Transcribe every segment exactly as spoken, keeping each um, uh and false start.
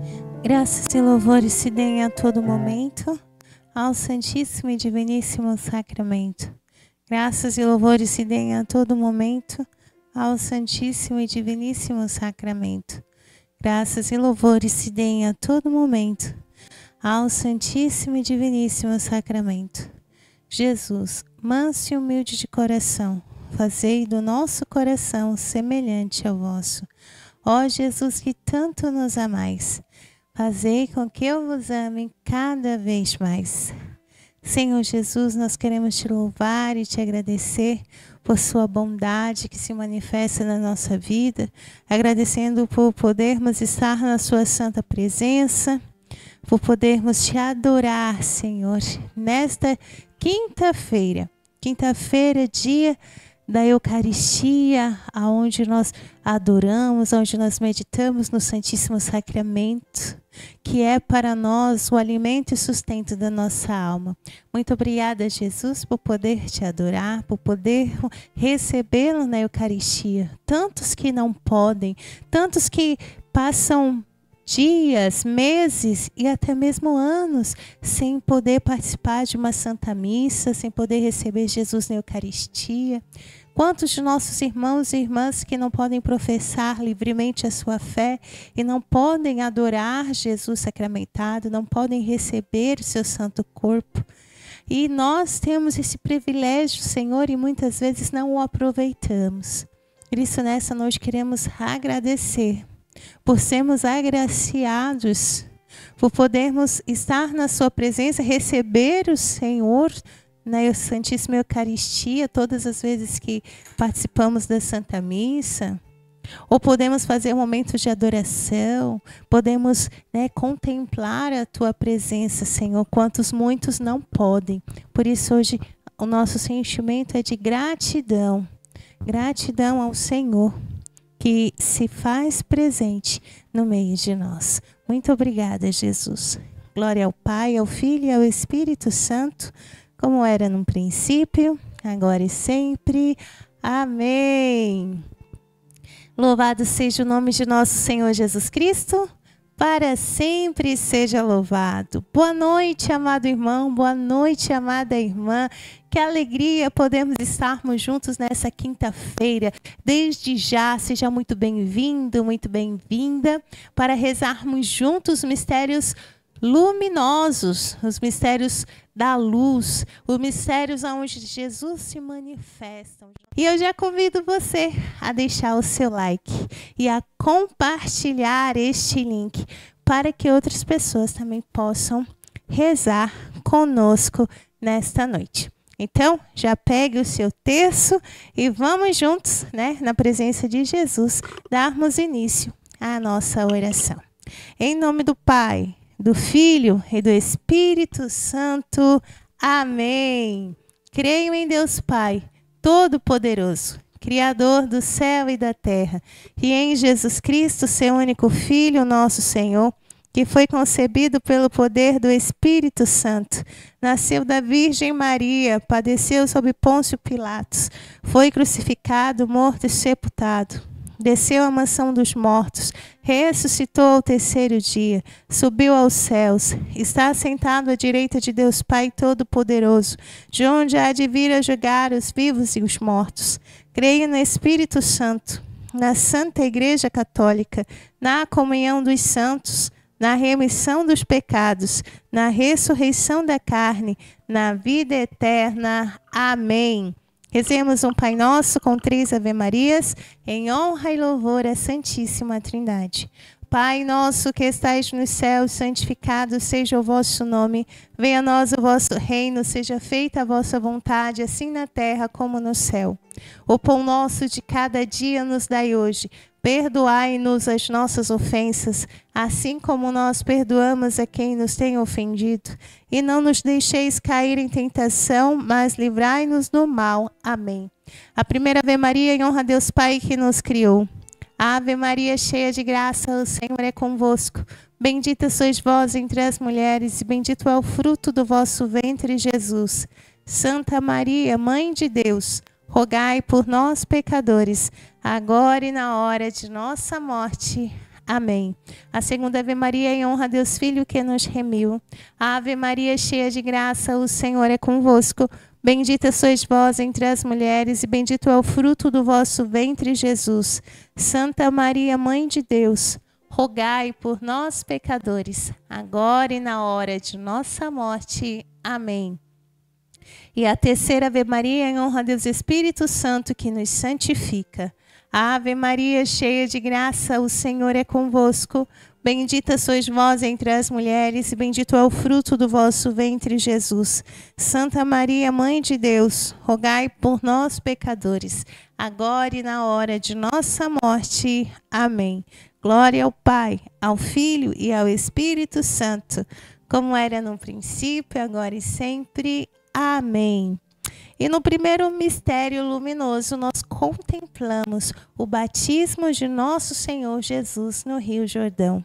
Graças e louvores se deem a todo momento ao Santíssimo e Diviníssimo Sacramento. Graças e louvores se deem a todo momento ao Santíssimo e Diviníssimo Sacramento. Graças e louvores se deem a todo momento ao Santíssimo e Diviníssimo Sacramento. Jesus, manso e humilde de coração, fazei do nosso coração semelhante ao vosso. Ó Jesus, que tanto nos amais, fazei com que eu vos ame cada vez mais. Senhor Jesus, nós queremos te louvar e te agradecer por sua bondade que se manifesta na nossa vida, agradecendo por podermos estar na sua santa presença, por podermos te adorar, Senhor, nesta quinta-feira. Quinta-feira, dia da Eucaristia, aonde nós adoramos, onde nós meditamos no Santíssimo Sacramento, que é para nós o alimento e sustento da nossa alma. Muito obrigada, Jesus, por poder te adorar, por poder recebê-lo na Eucaristia. Tantos que não podem, tantos que passam dias, meses e até mesmo anos sem poder participar de uma Santa Missa, sem poder receber Jesus na Eucaristia. Quantos de nossos irmãos e irmãs que não podem professar livremente a sua fé e não podem adorar Jesus sacramentado, não podem receber o seu santo corpo. E nós temos esse privilégio, Senhor, e muitas vezes não o aproveitamos. Por isso, nessa noite, queremos agradecer por sermos agraciados, por podermos estar na sua presença, receber o Senhor na Santíssima Eucaristia, todas as vezes que participamos da Santa Missa, ou podemos fazer um momento de adoração, podemos, né, contemplar a tua presença, Senhor, quantos muitos não podem. Por isso hoje o nosso sentimento é de gratidão, gratidão ao Senhor, que se faz presente no meio de nós. Muito obrigada, Jesus. Glória ao Pai, ao Filho e ao Espírito Santo, como era no princípio, agora e sempre. Amém. Louvado seja o nome de nosso Senhor Jesus Cristo, para sempre seja louvado. Boa noite, amado irmão, boa noite, amada irmã. Que alegria podermos estarmos juntos nessa quinta-feira. Desde já, seja muito bem-vindo, muito bem-vinda, para rezarmos juntos os mistérios luminosos, os mistérios da luz, os mistérios onde Jesus se manifesta. E eu já convido você a deixar o seu like e a compartilhar este link para que outras pessoas também possam rezar conosco nesta noite. Então, já pegue o seu terço e vamos juntos, né, na presença de Jesus, darmos início à nossa oração. Em nome do Pai, do Filho e do Espírito Santo. Amém. Creio em Deus Pai, Todo-Poderoso, Criador do céu e da terra, e em Jesus Cristo, seu único Filho, nosso Senhor, que foi concebido pelo poder do Espírito Santo, nasceu da Virgem Maria, padeceu sob Pôncio Pilatos, foi crucificado, morto e sepultado, desceu à mansão dos mortos, ressuscitou ao terceiro dia, subiu aos céus, está assentado à direita de Deus Pai Todo-Poderoso, de onde há de vir a julgar os vivos e os mortos. Creio no Espírito Santo, na Santa Igreja Católica, na comunhão dos santos, na remissão dos pecados, na ressurreição da carne, na vida eterna. Amém. Rezemos um Pai Nosso com três Ave-Marias, em honra e louvor à Santíssima Trindade. Pai nosso que estais nos céus, santificado seja o vosso nome. Venha a nós o vosso reino, seja feita a vossa vontade, assim na terra como no céu. O pão nosso de cada dia nos dai hoje. Perdoai-nos as nossas ofensas, assim como nós perdoamos a quem nos tem ofendido. E não nos deixeis cair em tentação, mas livrai-nos do mal. Amém. A primeira Ave Maria, em honra a Deus Pai que nos criou. Ave Maria, cheia de graça, o Senhor é convosco. Bendita sois vós entre as mulheres, e bendito é o fruto do vosso ventre, Jesus. Santa Maria, Mãe de Deus, rogai por nós, pecadores, agora e na hora de nossa morte. Amém. A segunda Ave Maria em honra a Deus Filho que nos remiu. Ave Maria, cheia de graça, o Senhor é convosco. Bendita sois vós entre as mulheres e bendito é o fruto do vosso ventre, Jesus. Santa Maria, Mãe de Deus, rogai por nós, pecadores, agora e na hora de nossa morte. Amém. E a terceira Ave Maria em honra a Deus Espírito Santo que nos santifica. Ave Maria, cheia de graça, o Senhor é convosco. Bendita sois vós entre as mulheres e bendito é o fruto do vosso ventre, Jesus. Santa Maria, Mãe de Deus, rogai por nós, pecadores, agora e na hora de nossa morte. Amém. Glória ao Pai, ao Filho e ao Espírito Santo, como era no princípio, agora e sempre. Amém. E no primeiro mistério luminoso, nós contemplamos o batismo de nosso Senhor Jesus no Rio Jordão.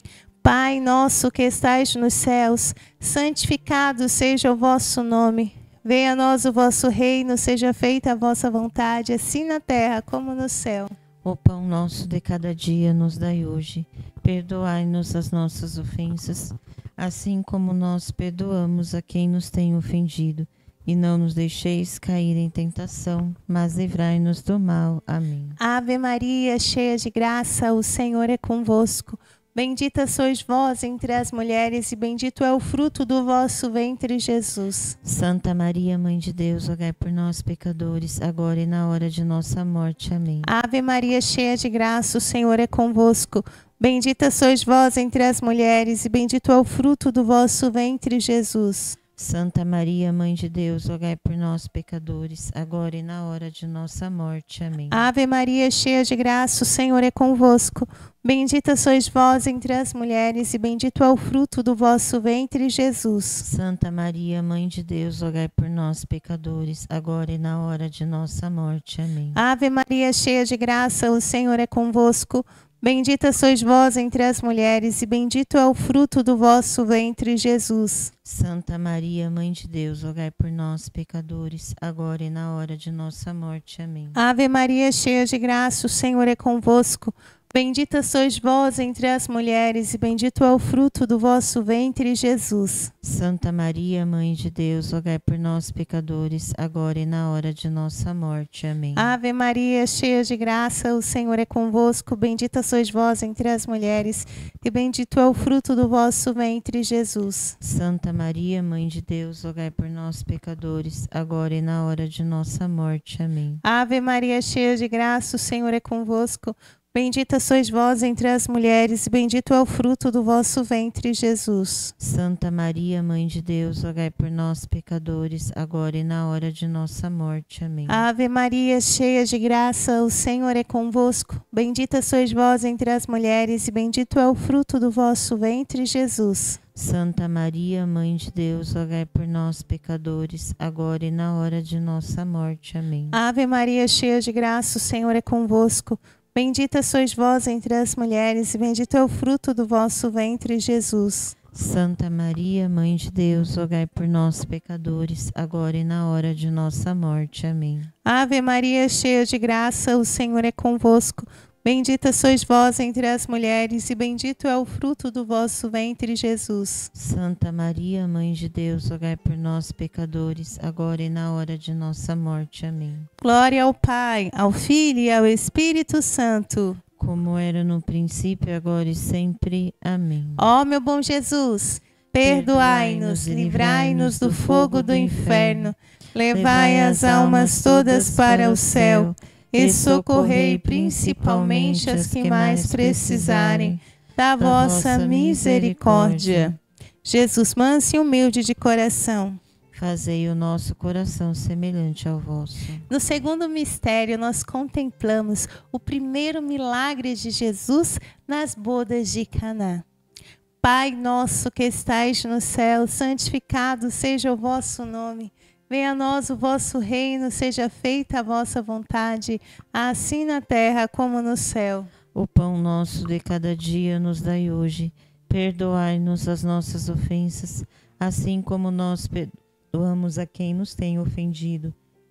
Pai nosso que estais nos céus, santificado seja o vosso nome. Venha a nós o vosso reino, seja feita a vossa vontade, assim na terra como no céu. O pão nosso de cada dia nos dai hoje. Perdoai-nos as nossas ofensas, assim como nós perdoamos a quem nos tem ofendido. E não nos deixeis cair em tentação, mas livrai-nos do mal. Amém. Ave Maria, cheia de graça, o Senhor é convosco. Bendita sois vós entre as mulheres e bendito é o fruto do vosso ventre, Jesus. Santa Maria, Mãe de Deus, rogai por nós, pecadores, agora e na hora de nossa morte. Amém. Ave Maria, cheia de graça, o Senhor é convosco. Bendita sois vós entre as mulheres e bendito é o fruto do vosso ventre, Jesus. Santa Maria, Mãe de Deus, rogai por nós, pecadores, agora e na hora de nossa morte. Amém. Ave Maria, cheia de graça, o Senhor é convosco. Bendita sois vós entre as mulheres e bendito é o fruto do vosso ventre, Jesus. Santa Maria, Mãe de Deus, rogai por nós, pecadores, agora e na hora de nossa morte. Amém. Ave Maria, cheia de graça, o Senhor é convosco. Bendita sois vós entre as mulheres e bendito é o fruto do vosso ventre, Jesus. Santa Maria, Mãe de Deus, rogai por nós, pecadores, agora e na hora de nossa morte. Amém. Ave Maria, cheia de graça, o Senhor é convosco. Bendita sois vós entre as mulheres e bendito é o fruto do vosso ventre, Jesus. Santa Maria, Mãe de Deus, rogai por nós, pecadores, agora e na hora de nossa morte. Amém. Ave Maria, cheia de graça, o Senhor é convosco. Bendita sois vós entre as mulheres e bendito é o fruto do vosso ventre, Jesus. Santa Maria, Mãe de Deus, rogai por nós, pecadores, agora e na hora de nossa morte. Amém. Ave Maria, cheia de graça, o Senhor é convosco. Bendita sois vós entre as mulheres, e bendito é o fruto do vosso ventre, Jesus. Santa Maria, Mãe de Deus, rogai por nós, pecadores, agora e na hora de nossa morte. Amém. Ave Maria, cheia de graça, o Senhor é convosco. Bendita sois vós entre as mulheres, e bendito é o fruto do vosso ventre, Jesus. Santa Maria, Mãe de Deus, rogai por nós, pecadores, agora e na hora de nossa morte. Amém. Ave Maria, cheia de graça, o Senhor é convosco. Bendita sois vós entre as mulheres, e bendito é o fruto do vosso ventre, Jesus. Santa Maria, Mãe de Deus, rogai por nós, pecadores, agora e na hora de nossa morte. Amém. Ave Maria, cheia de graça, o Senhor é convosco. Bendita sois vós entre as mulheres, e bendito é o fruto do vosso ventre, Jesus. Santa Maria, Mãe de Deus, rogai por nós, pecadores, agora e na hora de nossa morte. Amém. Glória ao Pai, ao Filho e ao Espírito Santo. Como era no princípio, agora e sempre. Amém. Ó meu bom Jesus, perdoai-nos, livrai-nos do fogo do inferno, levai as almas todas para o céu e socorrei principalmente as que mais precisarem da vossa misericórdia. Jesus manso e humilde de coração, fazei o nosso coração semelhante ao vosso. No segundo mistério, nós contemplamos o primeiro milagre de Jesus nas bodas de Caná. Pai nosso que estais no céu, santificado seja o vosso nome. Venha a nós o vosso reino, seja feita a vossa vontade, assim na terra como no céu. O pão nosso de cada dia nos dai hoje. Perdoai-nos as nossas ofensas, assim como nós perdoamos a quem nos tem ofendido.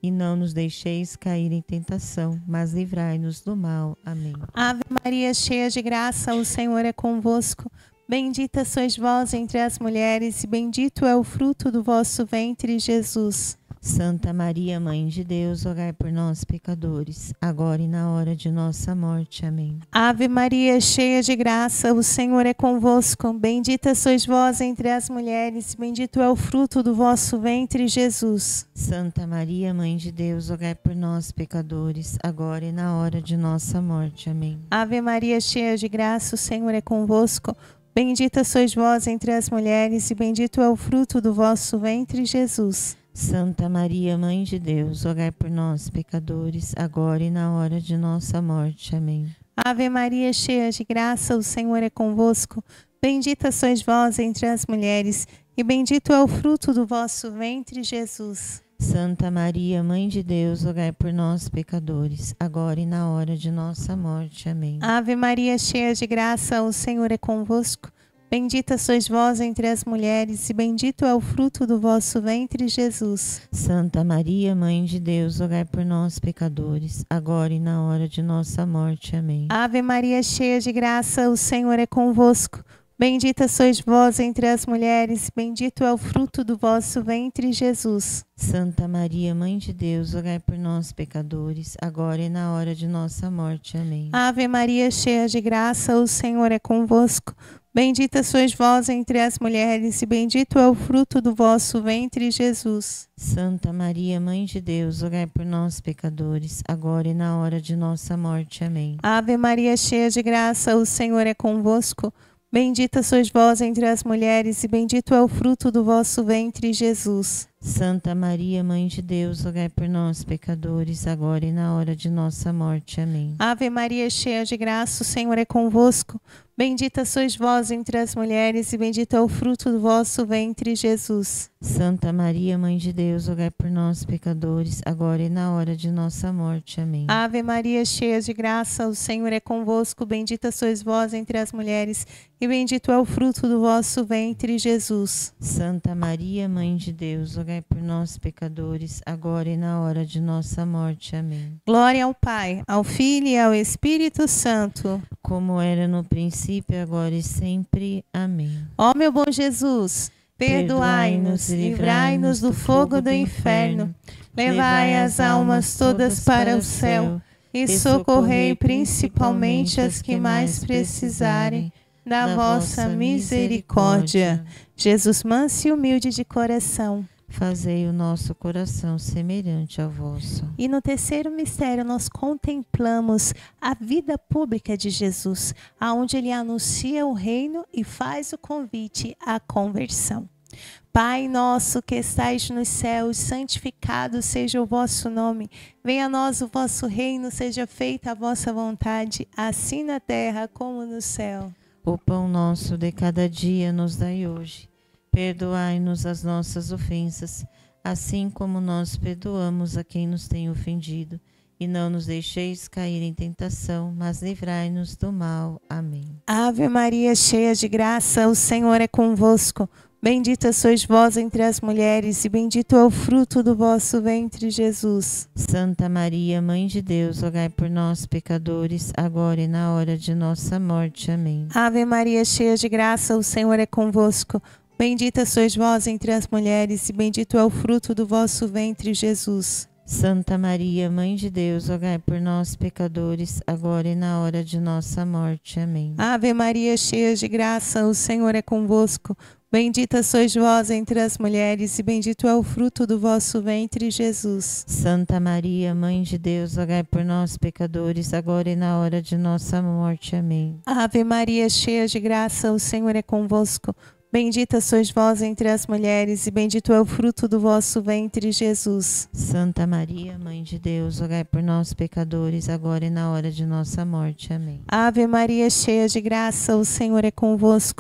e não nos deixeis cair em tentação, mas livrai-nos do mal. Amém. Ave Maria, cheia de graça, o Senhor é convosco. Bendita sois vós entre as mulheres, e bendito é o fruto do vosso ventre, Jesus. Santa Maria, Mãe de Deus, rogai por nós, pecadores, agora e na hora de nossa morte. Amém. Ave Maria, cheia de graça, o Senhor é convosco. Bendita sois vós entre as mulheres, e bendito é o fruto do vosso ventre, Jesus. Santa Maria, Mãe de Deus, rogai por nós, pecadores, agora e na hora de nossa morte. Amém. Ave Maria, cheia de graça, o Senhor é convosco. Bendita sois vós entre as mulheres, e bendito é o fruto do vosso ventre, Jesus. Santa Maria, Mãe de Deus, rogai por nós, pecadores, agora e na hora de nossa morte. Amém. Ave Maria, cheia de graça, o Senhor é convosco. Bendita sois vós entre as mulheres, e bendito é o fruto do vosso ventre, Jesus. Santa Maria, Mãe de Deus, rogai por nós, pecadores, agora e na hora de nossa morte. Amém. Ave Maria, cheia de graça, o Senhor é convosco. Bendita sois vós entre as mulheres, e bendito é o fruto do vosso ventre, Jesus. Santa Maria, Mãe de Deus, rogai por nós, pecadores, agora e na hora de nossa morte. Amém. Ave Maria, cheia de graça, o Senhor é convosco. Bendita sois vós entre as mulheres, bendito é o fruto do vosso ventre, Jesus. Santa Maria, Mãe de Deus, rogai por nós, pecadores, agora e na hora de nossa morte. Amém. Ave Maria, cheia de graça, o Senhor é convosco. Bendita sois vós entre as mulheres, e bendito é o fruto do vosso ventre, Jesus. Santa Maria, Mãe de Deus, rogai por nós, pecadores, agora e na hora de nossa morte. Amém. Ave Maria, cheia de graça, o Senhor é convosco. Bendita sois vós entre as mulheres, e bendito é o fruto do vosso ventre, Jesus. Santa Maria, Mãe de Deus, rogai por nós, pecadores, agora e na hora de nossa morte. Amém. Ave Maria, cheia de graça, o Senhor é convosco. Bendita sois vós entre as mulheres, e bendito é o fruto do vosso ventre, Jesus. Santa Maria, Mãe de Deus, rogai por nós, pecadores, agora e na hora de nossa morte. Amém. Ave Maria, cheia de graça, o Senhor é convosco. Bendita sois vós entre as mulheres, e bendito é o fruto do vosso ventre, Jesus. Santa Maria, Mãe de Deus, rogai por nós, pecadores, agora e na hora de nossa morte. Amém. Glória ao Pai, ao Filho e ao Espírito Santo, como era no princípio, agora e sempre. Amém. Ó meu bom Jesus, perdoai-nos, livrai-nos do fogo do inferno, levai as almas todas para o céu e socorrei principalmente as que mais precisarem da vossa misericórdia. Jesus manso e humilde de coração, fazei o nosso coração semelhante ao vosso. E no terceiro mistério nós contemplamos a vida pública de Jesus, aonde ele anuncia o reino e faz o convite à conversão. Pai nosso que estais nos céus, santificado seja o vosso nome. Venha a nós o vosso reino, seja feita a vossa vontade, assim na terra como no céu. O pão nosso de cada dia nos dai hoje. Perdoai-nos as nossas ofensas, assim como nós perdoamos a quem nos tem ofendido. E não nos deixeis cair em tentação, mas livrai-nos do mal. Amém. Ave Maria, cheia de graça, o Senhor é convosco. Bendita sois vós entre as mulheres, e bendito é o fruto do vosso ventre, Jesus. Santa Maria, Mãe de Deus, rogai por nós, pecadores, agora e na hora de nossa morte. Amém. Ave Maria, cheia de graça, o Senhor é convosco. Bendita sois vós entre as mulheres, e bendito é o fruto do vosso ventre, Jesus. Santa Maria, Mãe de Deus, rogai por nós, pecadores, agora e na hora de nossa morte. Amém. Ave Maria, cheia de graça, o Senhor é convosco. Bendita sois vós entre as mulheres, e bendito é o fruto do vosso ventre, Jesus. Santa Maria, Mãe de Deus, rogai por nós, pecadores, agora e na hora de nossa morte. Amém. Ave Maria, cheia de graça, o Senhor é convosco. Bendita sois vós entre as mulheres, e bendito é o fruto do vosso ventre, Jesus. Santa Maria, Mãe de Deus, rogai por nós, pecadores, agora e na hora de nossa morte. Amém. Ave Maria, cheia de graça, o Senhor é convosco.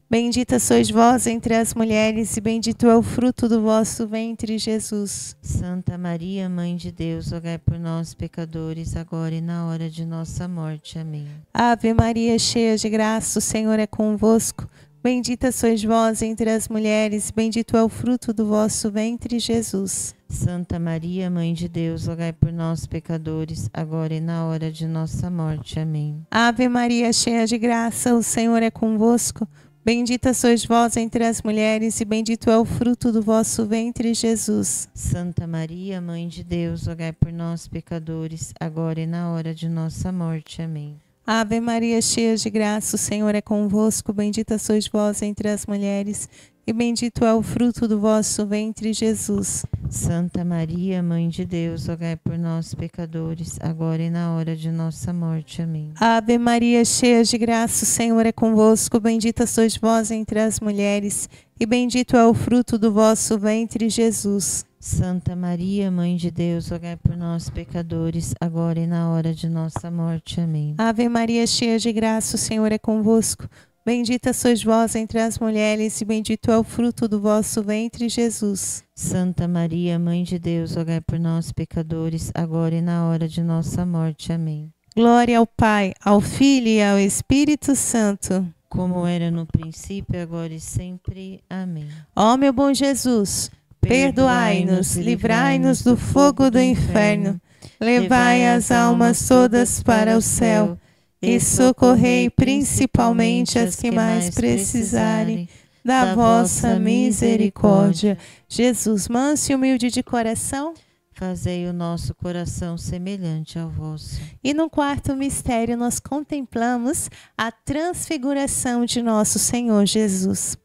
Bendita sois vós entre as mulheres, e bendito é o fruto do vosso ventre, Jesus. Santa Maria, Mãe de Deus, rogai por nós, pecadores, agora e na hora de nossa morte. Amém. Ave Maria, cheia de graça, o Senhor é convosco. Bendita sois vós entre as mulheres, bendito é o fruto do vosso ventre, Jesus. Santa Maria, Mãe de Deus, rogai por nós, pecadores, agora e na hora de nossa morte. Amém. Ave Maria, cheia de graça, o Senhor é convosco. Bendita sois vós entre as mulheres, e bendito é o fruto do vosso ventre, Jesus. Santa Maria, Mãe de Deus, rogai por nós, pecadores, agora e na hora de nossa morte. Amém. Ave Maria, cheia de graça, o Senhor é convosco. Bendita sois vós entre as mulheres, e bendito é o fruto do vosso ventre, Jesus. Santa Maria, Mãe de Deus, rogai por nós, pecadores, agora e na hora de nossa morte. Amém. Ave Maria, cheia de graça, o Senhor é convosco. Bendita sois vós entre as mulheres, e bendito é o fruto do vosso ventre, Jesus. Santa Maria, Mãe de Deus, rogai por nós, pecadores, agora e na hora de nossa morte. Amém. Ave Maria, cheia de graça, o Senhor é convosco. Bendita sois vós entre as mulheres, e bendito é o fruto do vosso ventre, Jesus. Santa Maria, Mãe de Deus, rogai por nós, pecadores, agora e na hora de nossa morte. Amém. Glória ao Pai, ao Filho e ao Espírito Santo. Como era no princípio, agora e sempre. Amém. Ó meu bom Jesus, perdoai-nos, livrai-nos do fogo do inferno, levai as almas todas para o céu e socorrei principalmente as que mais precisarem da vossa misericórdia. Jesus, manso e humilde de coração, fazei o nosso coração semelhante ao vosso. E no quarto mistério nós contemplamos a transfiguração de nosso Senhor Jesus.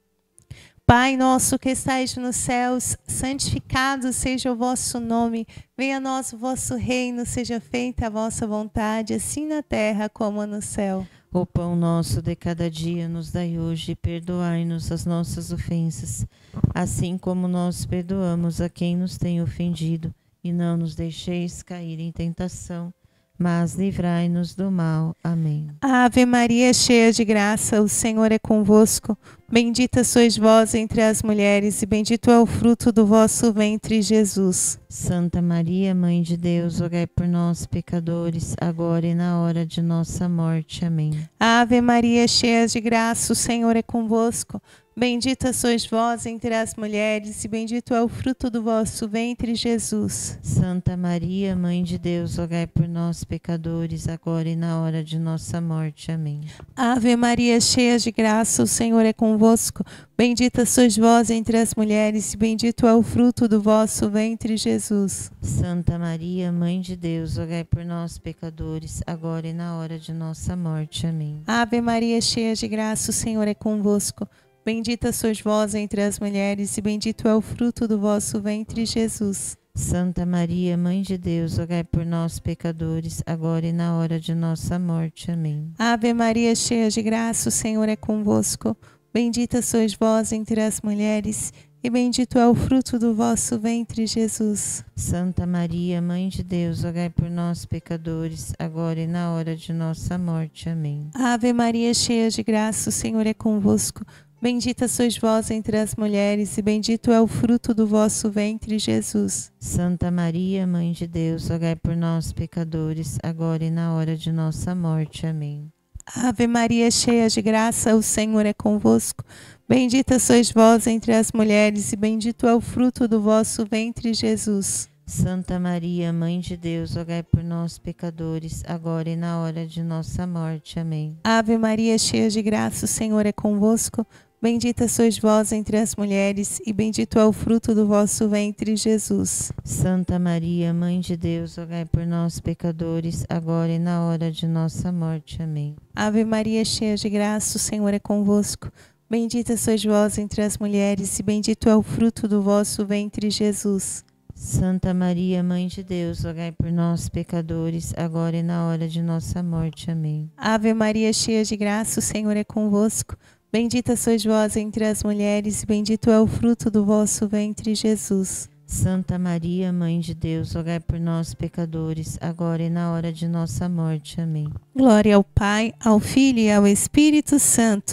Pai nosso que estais nos céus, santificado seja o vosso nome. Venha a nós o vosso reino, seja feita a vossa vontade, assim na terra como no céu. O pão nosso de cada dia nos dai hoje, e perdoai-nos as nossas ofensas, assim como nós perdoamos a quem nos tem ofendido. E não nos deixeis cair em tentação, mas livrai-nos do mal. Amém. Ave Maria, cheia de graça, o Senhor é convosco. Bendita sois vós entre as mulheres, e bendito é o fruto do vosso ventre, Jesus. Santa Maria, Mãe de Deus, rogai por nós, pecadores, agora e na hora de nossa morte. Amém. Ave Maria, cheia de graça, o Senhor é convosco. Bendita sois vós entre as mulheres, e bendito é o fruto do vosso ventre, Jesus. Santa Maria, Mãe de Deus, rogai por nós, pecadores, agora e na hora de nossa morte. Amém. Ave Maria, cheia de graça, o Senhor é convosco. Bendita sois vós entre as mulheres, e bendito é o fruto do vosso ventre, Jesus. Santa Maria, Mãe de Deus, rogai por nós, pecadores, agora e na hora de nossa morte. Amém. Ave Maria, cheia de graça, o Senhor é convosco. Bendita sois vós entre as mulheres, e bendito é o fruto do vosso ventre, Jesus. Santa Maria, Mãe de Deus, rogai por nós, pecadores, agora e na hora de nossa morte. Amém. Ave Maria, cheia de graça, o Senhor é convosco. Bendita sois vós entre as mulheres, e bendito é o fruto do vosso ventre, Jesus. Santa Maria, Mãe de Deus, rogai por nós, pecadores, agora e na hora de nossa morte. Amém. Ave Maria, cheia de graça, o Senhor é convosco. Bendita sois vós entre as mulheres, e bendito é o fruto do vosso ventre, Jesus. Santa Maria, Mãe de Deus, rogai por nós, pecadores, agora e na hora de nossa morte. Amém. Ave Maria, cheia de graça, o Senhor é convosco. Bendita sois vós entre as mulheres, e bendito é o fruto do vosso ventre, Jesus. Santa Maria, Mãe de Deus, rogai por nós, pecadores, agora e na hora de nossa morte. Amém. Ave Maria, cheia de graça, o Senhor é convosco. Bendita sois vós entre as mulheres, e bendito é o fruto do vosso ventre, Jesus. Santa Maria, Mãe de Deus, rogai por nós, pecadores, agora e na hora de nossa morte. Amém. Ave Maria, cheia de graça, o Senhor é convosco. Bendita sois vós entre as mulheres, e bendito é o fruto do vosso ventre, Jesus. Santa Maria, Mãe de Deus, rogai por nós, pecadores, agora e na hora de nossa morte. Amém. Ave Maria, cheia de graça, o Senhor é convosco. Bendita sois vós entre as mulheres, e bendito é o fruto do vosso ventre, Jesus. Santa Maria, Mãe de Deus, rogai por nós, pecadores, agora e na hora de nossa morte. Amém. Glória ao Pai, ao Filho e ao Espírito Santo.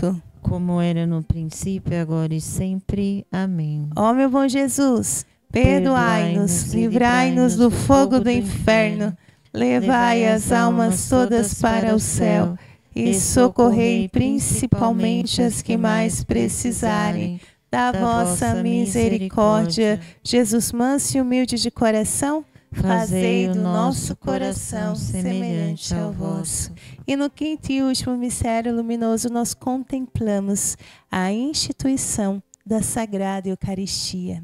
como era no princípio, agora e sempre. Amém. Ó meu bom Jesus, perdoai-nos, livrai-nos do fogo do inferno, levai as almas todas para o céu e socorrei principalmente as que mais precisarem da vossa misericórdia. Jesus manso e humilde de coração, fazei do nosso coração semelhante ao vosso. E no quinto e último mistério luminoso nós contemplamos a instituição da Sagrada Eucaristia.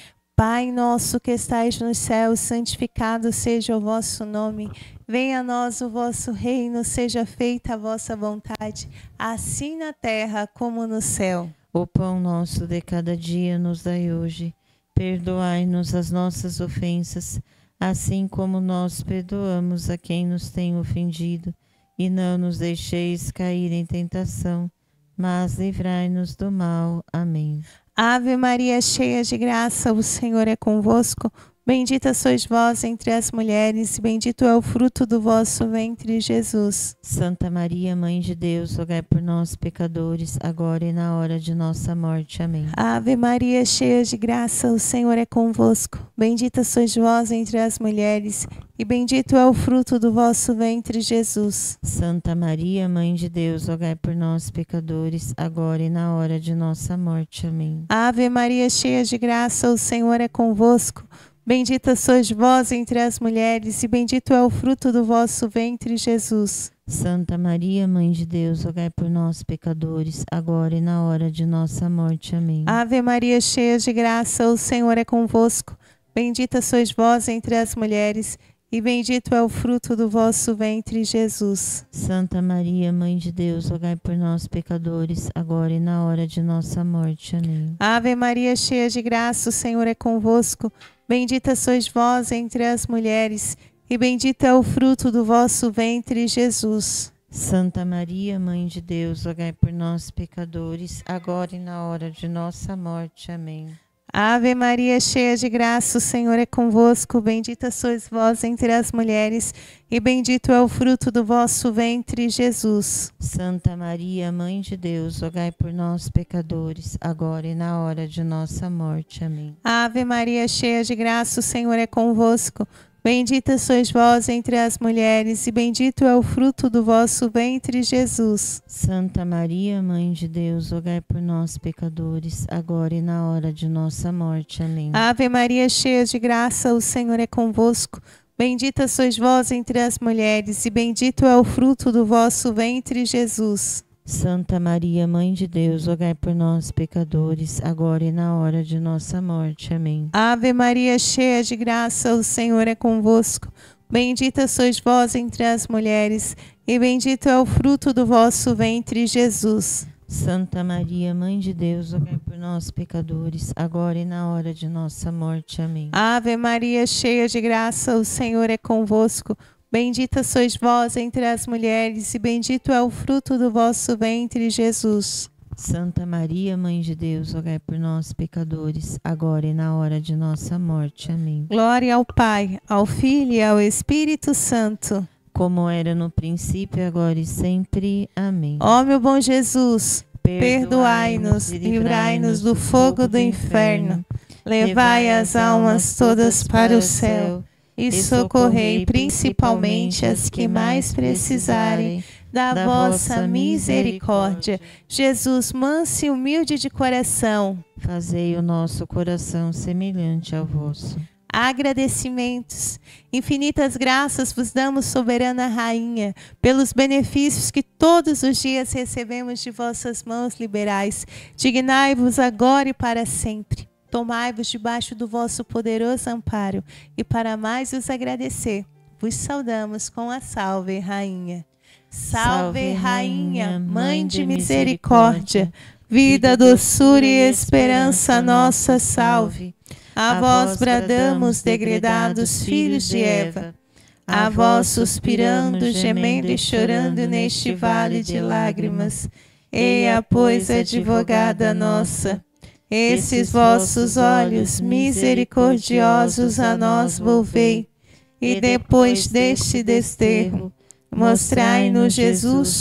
Pai nosso que estais nos céus, santificado seja o vosso nome. Venha a nós o vosso reino, seja feita a vossa vontade, assim na terra como no céu. O pão nosso de cada dia nos dai hoje. Perdoai-nos as nossas ofensas, assim como nós perdoamos a quem nos tem ofendido. E não nos deixeis cair em tentação, mas livrai-nos do mal. Amém. Ave Maria, cheia de graça, o Senhor é convosco. Bendita sois vós entre as mulheres, e bendito é o fruto do vosso ventre, Jesus. Santa Maria, Mãe de Deus, rogai por nós, pecadores, agora e na hora de nossa morte. Amém. Ave Maria, cheia de graça, o Senhor é convosco. Bendita sois vós entre as mulheres, e bendito é o fruto do vosso ventre, Jesus. Santa Maria, Mãe de Deus, rogai por nós, pecadores, agora e na hora de nossa morte. Amém. Ave Maria, cheia de graça, o Senhor é convosco. Bendita sois vós entre as mulheres, e bendito é o fruto do vosso ventre, Jesus. Santa Maria, Mãe de Deus, rogai por nós, pecadores, agora e na hora de nossa morte. Amém. Ave Maria, cheia de graça, o Senhor é convosco. Bendita sois vós entre as mulheres, e bendito é o fruto do vosso ventre, Jesus. Santa Maria, Mãe de Deus, rogai por nós, pecadores, agora e na hora de nossa morte. Amém. Ave Maria, cheia de graça, o Senhor é convosco. Bendita sois vós entre as mulheres, e bendito é o fruto do vosso ventre, Jesus. Santa Maria, Mãe de Deus, rogai por nós, pecadores, agora e na hora de nossa morte. Amém. Ave Maria, cheia de graça, o Senhor é convosco. Bendita sois vós entre as mulheres, e bendito é o fruto do vosso ventre, Jesus. Santa Maria, Mãe de Deus, rogai por nós, pecadores, agora e na hora de nossa morte. Amém. Ave Maria, cheia de graça, o Senhor é convosco. Bendita sois vós entre as mulheres, e bendito é o fruto do vosso ventre, Jesus. Santa Maria, Mãe de Deus, rogai por nós, pecadores, agora e na hora de nossa morte. Amém. Ave Maria, cheia de graça, o Senhor é convosco. Bendita sois vós entre as mulheres, e bendito é o fruto do vosso ventre, Jesus. Santa Maria, Mãe de Deus, rogai por nós, pecadores, agora e na hora de nossa morte. Amém. Ave Maria, cheia de graça, o Senhor é convosco. Bendita sois vós entre as mulheres, e bendito é o fruto do vosso ventre, Jesus. Santa Maria, Mãe de Deus, rogai por nós, pecadores, agora e na hora de nossa morte. Amém. Ave Maria, cheia de graça, o Senhor é convosco. Bendita sois vós entre as mulheres, e bendito é o fruto do vosso ventre, Jesus. Santa Maria, Mãe de Deus, rogai por nós, pecadores, agora e na hora de nossa morte. Amém. Glória ao Pai, ao Filho e ao Espírito Santo, como era no princípio, agora e sempre. Amém. Ó meu bom Jesus, perdoai-nos e livrai-nos do fogo do inferno. Levai as almas todas para o céu e socorrei principalmente as que mais precisarem da vossa misericórdia. Jesus, manso e humilde de coração, fazei o nosso coração semelhante ao vosso. Agradecimentos. Infinitas graças vos damos, soberana Rainha, pelos benefícios que todos os dias recebemos de vossas mãos liberais. Dignai-vos agora e para sempre. Tomai-vos debaixo do vosso poderoso amparo, e para mais os agradecer, vos saudamos com a Salve, Rainha. Salve, Rainha, Mãe de misericórdia, vida, doçura e esperança nossa, salve. A vós bradamos, degredados filhos de Eva, a vós suspirando, gemendo e chorando neste vale de lágrimas. Eia, pois, advogada nossa, esses vossos olhos misericordiosos a nós volvei, e depois deste desterro, mostrai-nos Jesus,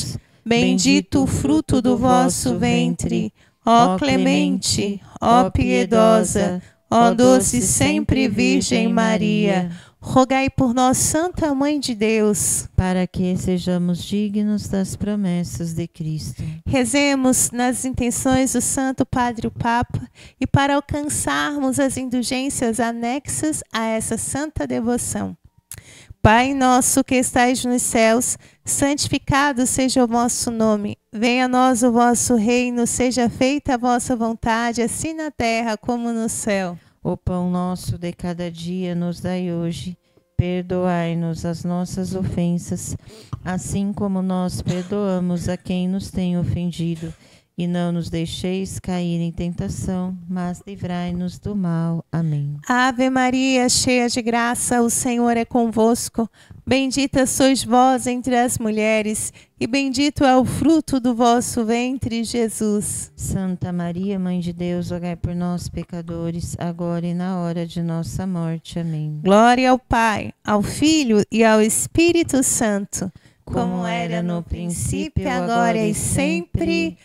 Bendito o fruto do vosso ventre. Ó clemente, ó piedosa, ó doce sempre Virgem Maria, rogai por nós, Santa Mãe de Deus, para que sejamos dignos das promessas de Cristo. Rezemos nas intenções do Santo Padre o Papa e para alcançarmos as indulgências anexas a essa santa devoção. Pai nosso que estais nos céus, santificado seja o vosso nome. Venha a nós o vosso reino, seja feita a vossa vontade, assim na terra como no céu. O pão nosso de cada dia nos dai hoje. Perdoai-nos as nossas ofensas, assim como nós perdoamos a quem nos tem ofendido. E não nos deixeis cair em tentação, mas livrai-nos do mal. Amém. Ave Maria, cheia de graça, o Senhor é convosco. Bendita sois vós entre as mulheres, e bendito é o fruto do vosso ventre, Jesus. Santa Maria, Mãe de Deus, rogai por nós, pecadores, agora e na hora de nossa morte. Amém. Glória ao Pai, ao Filho e ao Espírito Santo, como era no princípio, agora e sempre.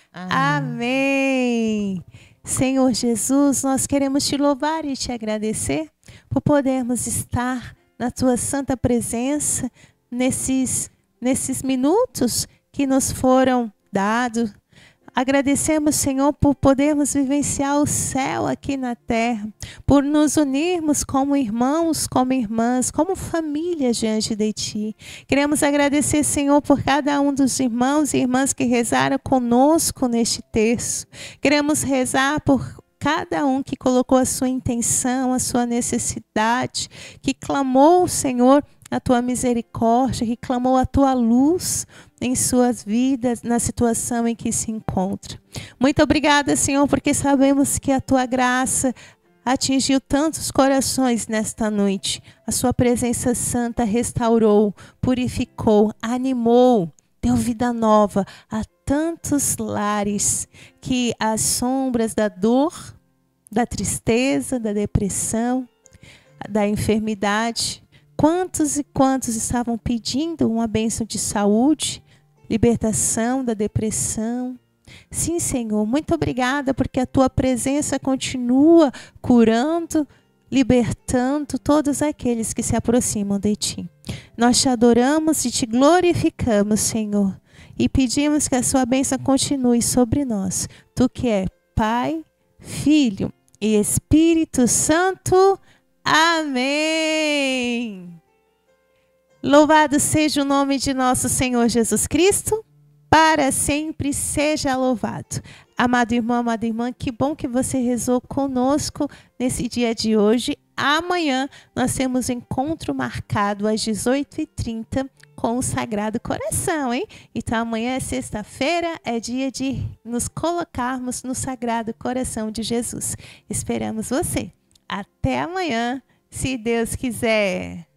Amém. Senhor Jesus, nós queremos te louvar e te agradecer por podermos estar na tua santa presença nesses, nesses minutos que nos foram dados. Agradecemos, Senhor, por podermos vivenciar o céu aqui na terra, por nos unirmos como irmãos, como irmãs, como família diante de Ti. Queremos agradecer, Senhor, por cada um dos irmãos e irmãs que rezaram conosco neste terço. Queremos rezar por cada um que colocou a sua intenção, a sua necessidade, que clamou, Senhor, a tua misericórdia, que clamou a tua luz em suas vidas, na situação em que se encontra. Muito obrigada, Senhor, porque sabemos que a tua graça atingiu tantos corações nesta noite. A sua presença santa restaurou, purificou, animou, deu vida nova a tantos lares que as sombras da dor, da tristeza, da depressão, da enfermidade, quantos e quantos estavam pedindo uma bênção de saúde, libertação da depressão. Sim, Senhor, muito obrigada porque a tua presença continua curando, libertando todos aqueles que se aproximam de ti. Nós te adoramos e te glorificamos, Senhor, e pedimos que a sua bênção continue sobre nós. Tu que é Pai, Filho e Espírito Santo. Amém. Louvado seja o nome de nosso Senhor Jesus Cristo, para sempre seja louvado. Amado irmão, amada irmã, que bom que você rezou conosco nesse dia de hoje. Amanhã nós temos um encontro marcado às dezoito e trinta com o Sagrado Coração, hein? Então amanhã é sexta-feira, é dia de nos colocarmos no Sagrado Coração de Jesus. Esperamos você. Até amanhã, se Deus quiser.